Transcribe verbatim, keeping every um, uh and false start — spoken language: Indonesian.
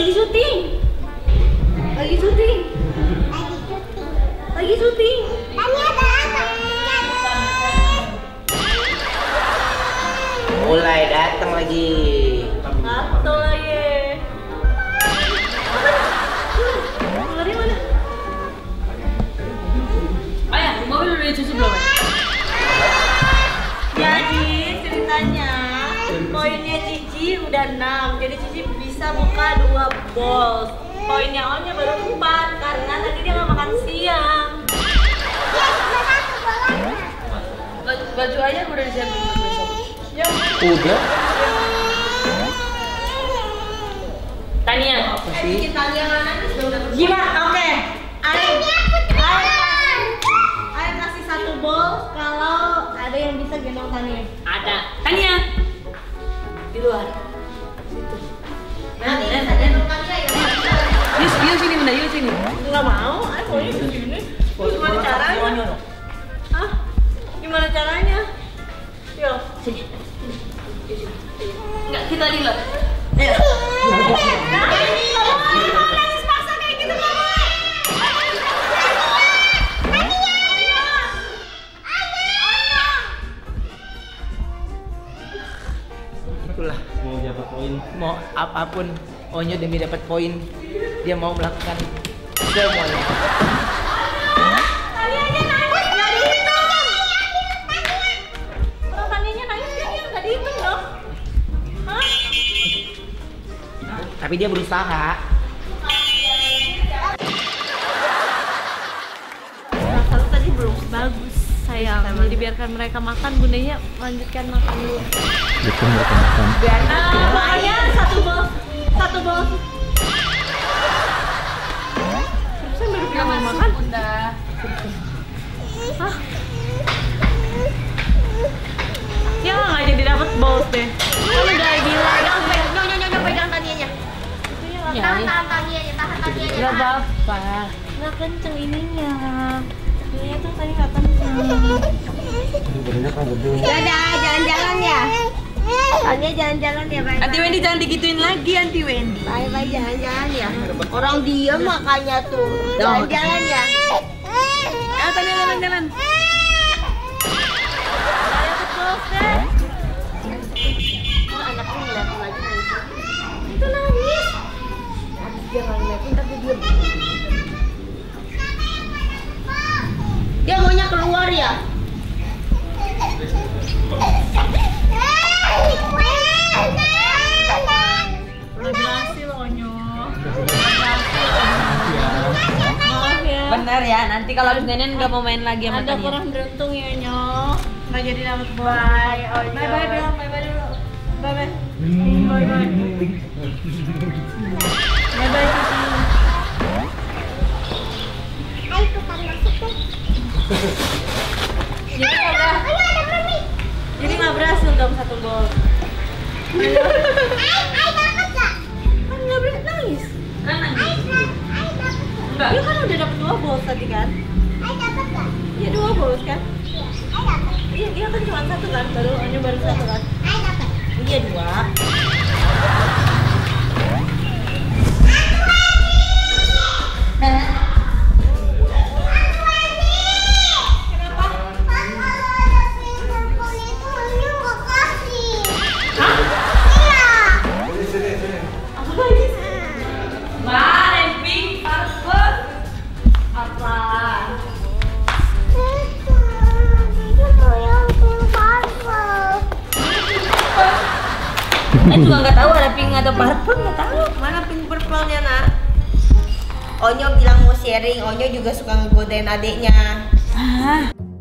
Lagi syuting. Lagi syuting. Lagi syuting. Tani ada apa? Mulai datang lagi. Atau lagi. Lari mana? Ayah, mobil udah dicuci belum? Jadi ceritanya poinnya Cici udah enam, jadi Cici bisa buka dua bol. Poinnya Onya baru empat karena tadi dia nggak makan siang. Baju, baju ayah udah disiapin buat besok. Ya. Udah. Tania. Apa sih? Gimana? Oke. Ayah, ayah, ayah kasih satu bol kalau ada yang bisa gendong Tania. Ada. Tania. Di luar. Situ. Nah, nah, nah. Yus, yus sini, Bunda, yus sini. Enggak mau, ayah maunya di sini. Gimana caranya? Hah? Gimana caranya? Yuk, sini. Enggak, kita di luar. Ayo. Kamu nangis paksa kayak gitu, Mama. Itulah mau dapat poin, mau apapun Onyo demi dapat poin, dia mau melakukan semuanya. Tania aja nangis, nggak dihitung. Kalau Tanianya nangis kan dia nggak dihitung dong. Hah? Tapi dia berusaha. Rasa lu tadi belum bagus, sayang. Sambil dibiarkan mereka makan, bundanya lanjutkan makan dulu. Betul mereka makan. Biarkan. Nah, makanya satu bol, satu bol. Saya baru bilang mau makan. Bunda. Hah? Ya nggak jadi dapat bol deh. Kan udah bilang. Nyonya nyonya pegang tanianya. Tahan tahan tanianya, tahan tanianya. Gak apa-apa. Nggak kenceng ininya. Ininya tuh tadi nggak kenceng. Dadah, jalan-jalan ya. Tania jalan-jalan ya, bye. Anti Wendy jangan digituin lagi, Anti Wendy. Bye bye jalan-jalan ya. Orang diem makanya tuh. Jalan-jalan ya. Ayo Tania jalan-jalan. Ayo ke closet. Oh, anaknya ngeliatin lagi nangis. Itu nangis. Dia nggak ngeliatin tapi diem. Dia maunya keluar ya. Udah berhasil, Onyo. Maaf ya. Bener ya, nanti kalau habis nenen nggak mau main lagi sama Anda Tania. kurang beruntung ya, Onyo. Nggak jadi dapat bola. Bye, Onyo. Bye bye, bilang bye bye dulu. Bye bye. Bye bye. Bye bye, Cici. Ayo tukang masuk tuh. Jadi nggak berhasil. Ayo ada mami. Jadi nggak berhasil dong satu gol. Ayo, ayo dapat gak? Kan nggak berhasil nangis. Kan nangis. Ayo dapat gak? Enggak. Dia kan udah dapat dua gol tadi kan? Ayo dapat gak? Iya dua gol kan? Ayo dapat. Iya dia kan cuma satu kan, baru Onyo baru satu kan? Ayo dapat. Iya dua. Saya juga nggak tahu ada pink atau purple, nggak tahu. Mana pink purple-nya, Nak? Onyo bilang mau sharing, Onyo juga suka ngegodain adiknya. Ah.